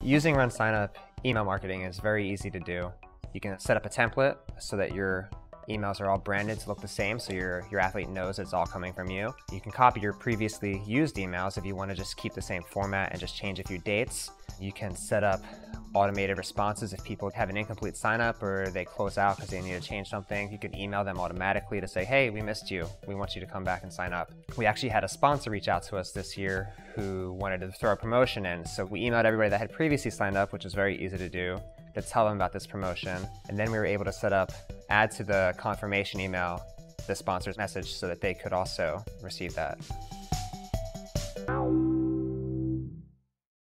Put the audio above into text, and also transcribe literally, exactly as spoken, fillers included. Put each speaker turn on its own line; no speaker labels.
Using Run Signup email marketing is very easy to do. You can set up a template so that your emails are all branded to look the same, so your, your athlete knows it's all coming from you. You can copy your previously used emails if you want to just keep the same format and just change a few dates. You can set up automated responses if people have an incomplete sign up or they close out because they need to change something. You can email them automatically to say, hey, we missed you. We want you to come back and sign up. We actually had a sponsor reach out to us this year who wanted to throw a promotion in. So we emailed everybody that had previously signed up, which was very easy to do, to tell them about this promotion. And then we were able to set up, add to the confirmation email, the sponsor's message so that they could also receive that.